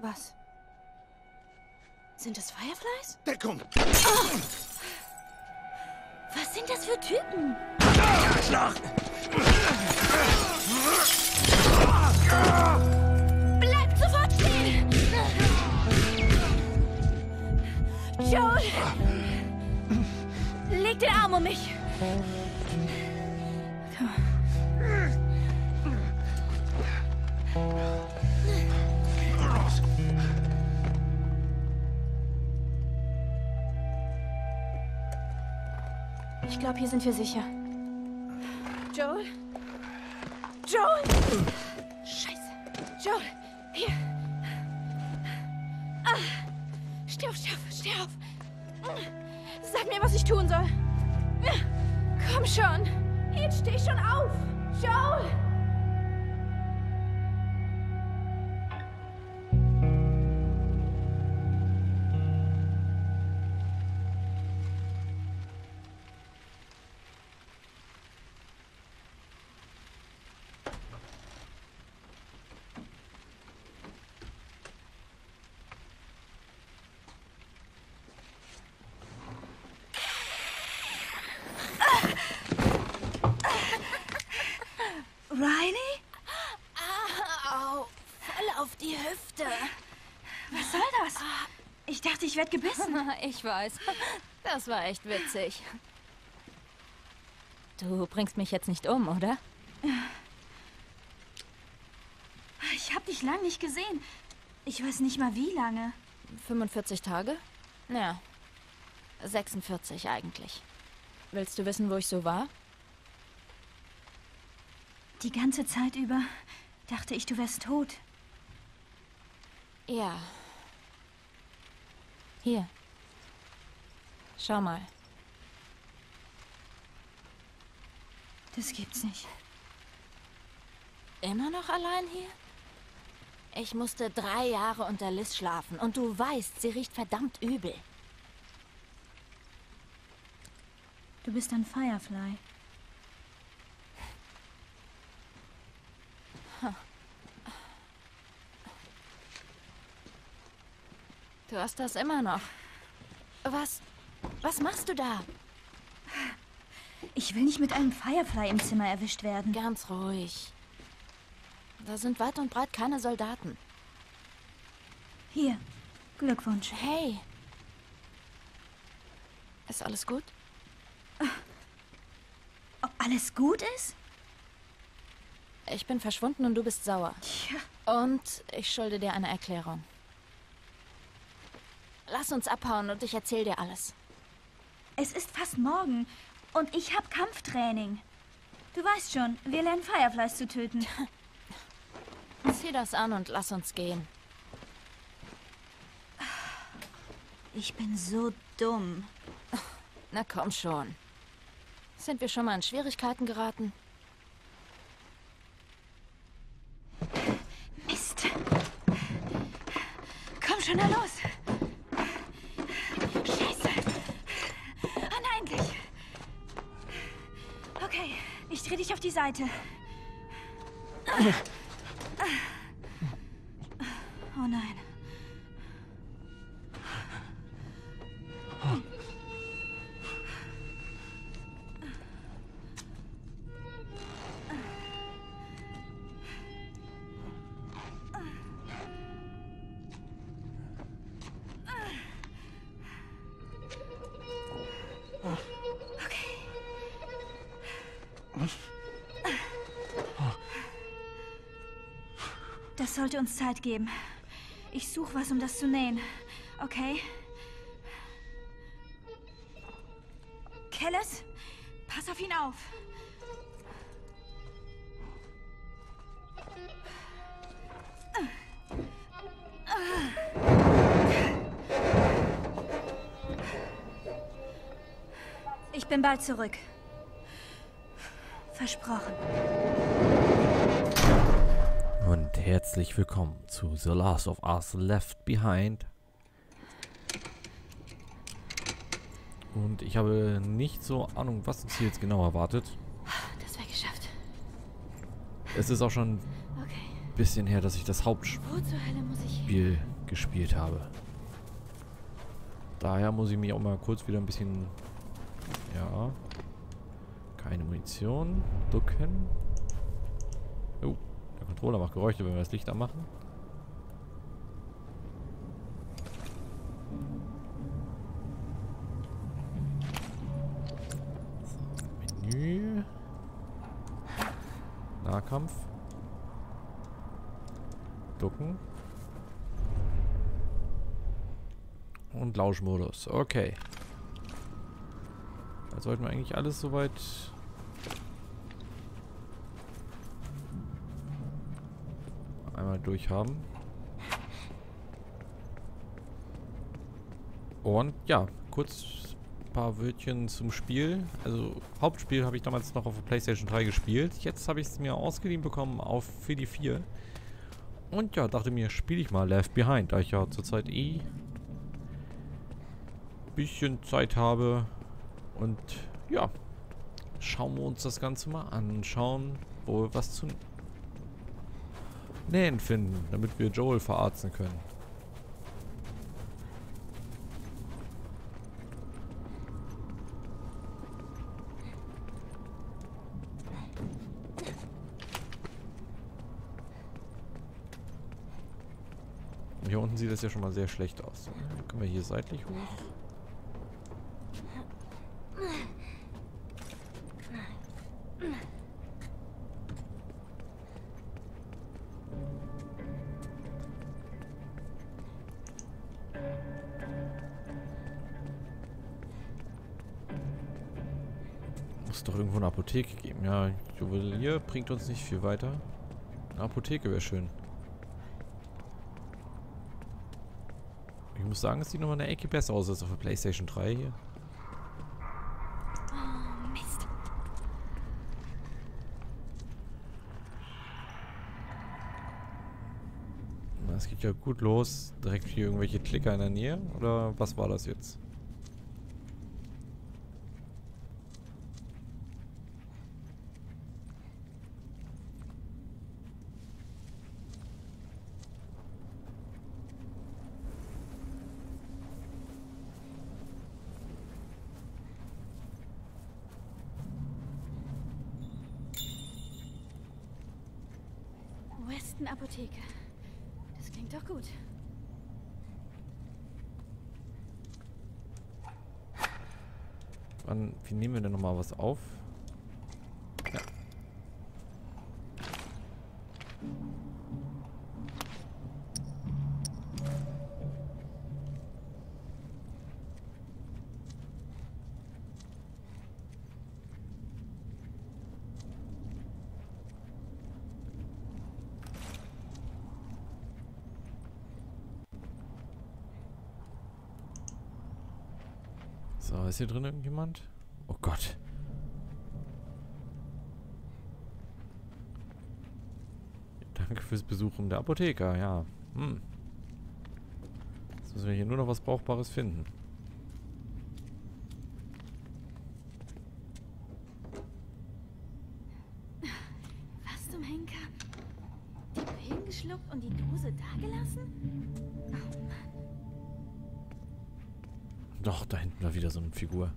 Was? Sind das Fireflies? Deckung! Oh. Was sind das für Typen? Schlag! Bleibt sofort stehen! Joel! Leg den Arm um mich! Ich glaube, hier sind wir sicher. Joel? Joel! Scheiße. Joel, hier. Ah. Steh auf, steh auf, steh auf. Sag mir, was ich tun soll. Komm schon. Jetzt steh schon auf. Joel! Riley? Au, voll auf die Hüfte. Was soll das? Ich dachte, ich werde gebissen. Ich weiß. Das war echt witzig. Du bringst mich jetzt nicht um, oder? Ich habe dich lang nicht gesehen. Ich weiß nicht mal, wie lange. 45 Tage? Ja. 46 eigentlich. Willst du wissen, wo ich so war? Die ganze Zeit über dachte ich, du wärst tot. Ja. Hier. Schau mal. Das gibt's nicht. Immer noch allein hier? Ich musste 3 Jahre unter Liz schlafen und du weißt, sie riecht verdammt übel. Du bist ein Firefly. Du hast das immer noch. Was machst du da? Ich will nicht mit einem Firefly im Zimmer erwischt werden. Ganz ruhig. Da sind weit und breit keine Soldaten. Hier, Glückwunsch. Hey. Ist alles gut? Ob alles gut ist? Ich bin verschwunden und du bist sauer. Tja. Und ich schulde dir eine Erklärung. Lass uns abhauen und ich erzähl dir alles. Es ist fast morgen und ich habe Kampftraining. Du weißt schon, wir lernen Fireflies zu töten. Zieh das an und lass uns gehen. Ich bin so dumm. Na komm schon. Sind wir schon mal in Schwierigkeiten geraten? Mist. Komm schon, na los. Scheiße. Unheimlich. Okay, ich dreh dich auf die Seite. Oh nein. Das sollte uns Zeit geben. Ich suche was, um das zu nähen. Okay? Kellis, pass auf ihn auf. Ich bin bald zurück. Versprochen. Und herzlich willkommen zu The Last of Us Left Behind. Und ich habe nicht so Ahnung, was uns hier jetzt genau erwartet. Das wäre geschafft. Es ist auch schon ein Okay. bisschen her, dass ich das Wo zur Hölle muss ich hin? Hauptspiel gespielt habe. Daher muss ich mich auch mal kurz wieder ein bisschen... Ja. Keine Munition. Ducken. Oh, der Controller macht Geräusche, wenn wir das Licht anmachen. So, Menü. Nahkampf. Ducken. Und Lauschmodus. Okay. Da sollten wir eigentlich alles soweit... einmal durchhaben. Und ja, kurz ein paar Wörtchen zum Spiel. Also Hauptspiel habe ich damals noch auf der PlayStation 3 gespielt. Jetzt habe ich es mir ausgeliehen bekommen für die 4. Und ja, dachte mir, spiele ich mal Left Behind, da ich ja zurzeit ein bisschen Zeit habe. Und ja, schauen wir uns das Ganze mal an. Schauen, wo wir was zu nähen finden, damit wir Joel verarzten können. Hier unten sieht das ja schon mal sehr schlecht aus. Können wir hier seitlich hoch? Muss doch irgendwo eine Apotheke geben. Ja, Juwelier bringt uns nicht viel weiter. Eine Apotheke wäre schön. Ich muss sagen, es sieht nochmal eine Ecke besser aus als auf der PlayStation 3 hier. Oh, Mist. Es geht ja gut los. Direkt hier irgendwelche Klicker in der Nähe. Oder was war das jetzt? Weston Apotheke. Das klingt doch gut. Wie nehmen wir denn nochmal was auf? Ja. So, ist hier drin irgendjemand? Oh Gott. Danke fürs Besuchen der Apotheker, ja. Jetzt müssen wir hier nur noch was Brauchbares finden. Was zum Henker? Die Pillen geschluckt und die Dose dagelassen? Oh Mann. Doch, da hinten war wieder so eine Figur.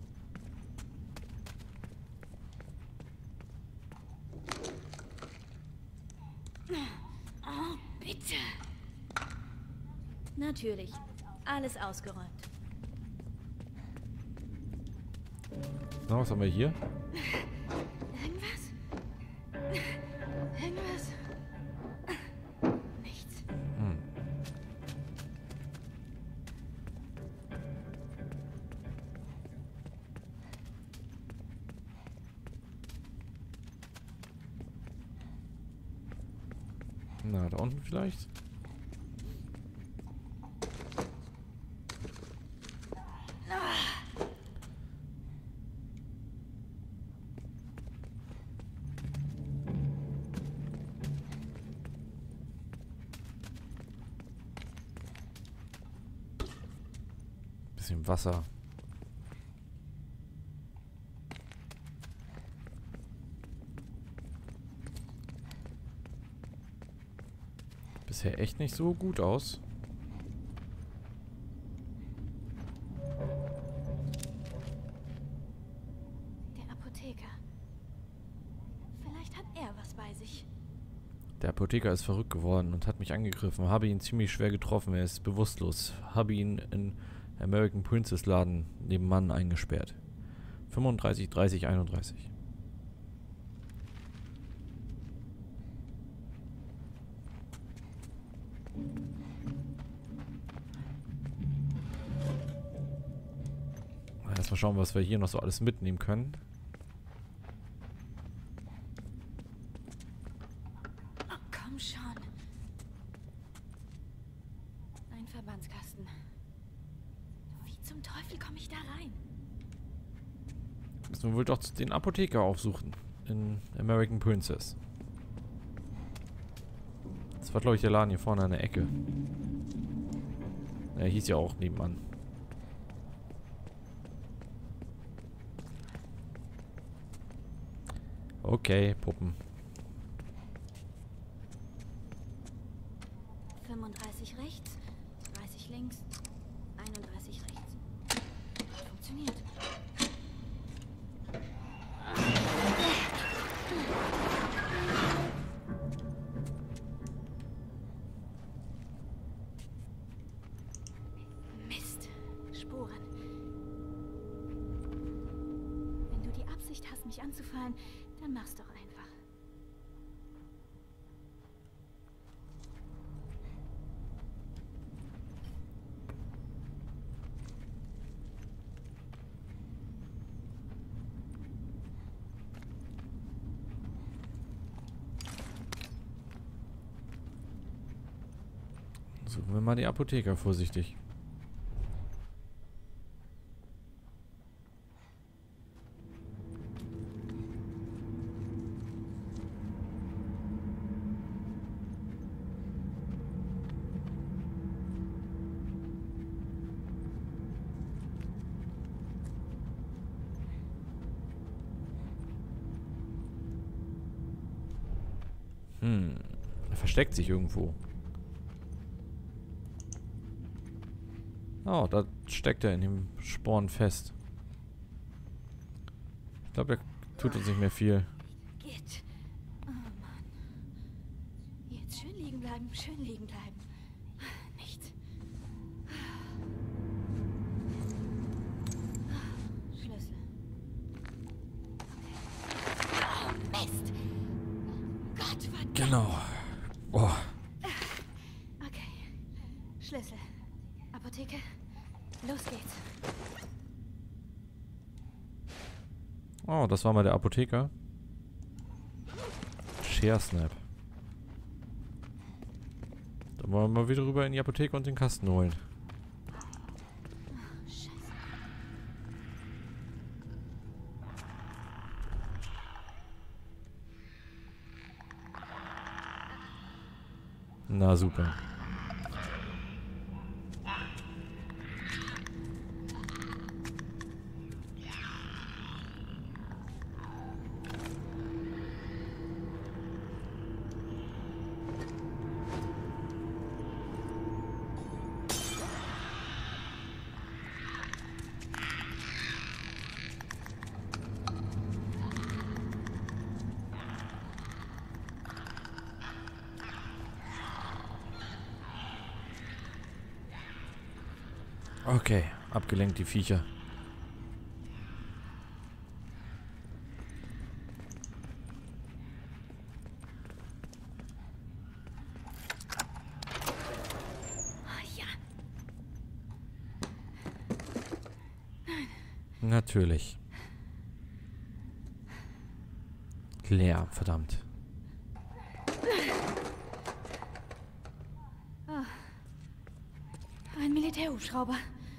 Oh, bitte. Natürlich. Alles ausgeräumt. Na, was haben wir hier? Irgendwas? Irgendwas? Nichts. Na, da unten vielleicht? Bisschen Wasser. Bisher echt nicht so gut aus. Der Apotheker ist verrückt geworden und hat mich angegriffen. Habe ihn ziemlich schwer getroffen. Er ist bewusstlos. Habe ihn in American Princess Laden nebenan eingesperrt. 35, 30, 31. Erstmal schauen, was wir hier noch so alles mitnehmen können. Oh, komm schon. Ein Verbandskasten. Wie zum Teufel komme ich da rein? Müssen wir wohl doch den Apotheker aufsuchen. In American Princess. Das war, glaube ich, der Laden hier vorne an der Ecke. Er hieß ja auch nebenan. Okay, Puppen. 35 rechts, 30 links, 31 rechts. Funktioniert. Mist. Spuren. Wenn du die Absicht hast, mich anzufallen, dann mach's doch einfach. Suchen wir mal die Apotheker vorsichtig. Er versteckt sich irgendwo. Oh, da steckt er in dem Sporn fest. Ich glaube, er tut uns nicht mehr viel. Geht. Oh Mann. Jetzt schön liegen bleiben, schön liegen bleiben. Nichts. Schlüssel. Oh, Mist. Gott, verdammt. Genau. Oh. Okay. Schlüssel. Apotheke. Los geht's. Oh, das war mal der Apotheker. Share-Snap. Dann wollen wir mal wieder rüber in die Apotheke und den Kasten holen. Scheiße. Na super. Okay, abgelenkt die Viecher. Oh, ja. Natürlich. Leer, verdammt. Ein Militärhubschrauber.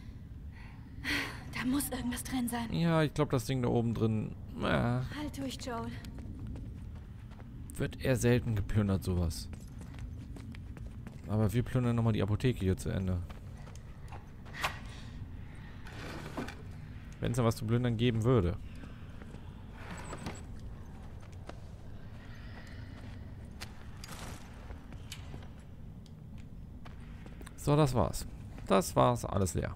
Da muss irgendwas drin sein. Ja, ich glaube, das Ding da oben drin Halt durch, Joel. wird eher selten geplündert, sowas. Aber wir plündern nochmal die Apotheke hier zu Ende. Wenn es da was zu plündern geben würde. So, das war's. Das war's, alles leer.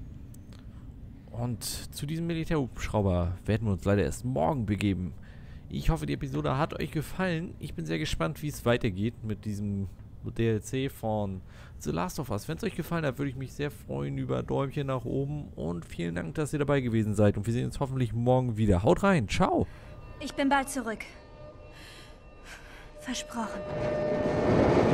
Und zu diesem Militärhubschrauber werden wir uns leider erst morgen begeben. Ich hoffe, die Episode hat euch gefallen. Ich bin sehr gespannt, wie es weitergeht mit diesem DLC von The Last of Us. Wenn es euch gefallen hat, würde ich mich sehr freuen über Däumchen nach oben. Und vielen Dank, dass ihr dabei gewesen seid. Und wir sehen uns hoffentlich morgen wieder. Haut rein. Ciao. Ich bin bald zurück. Versprochen.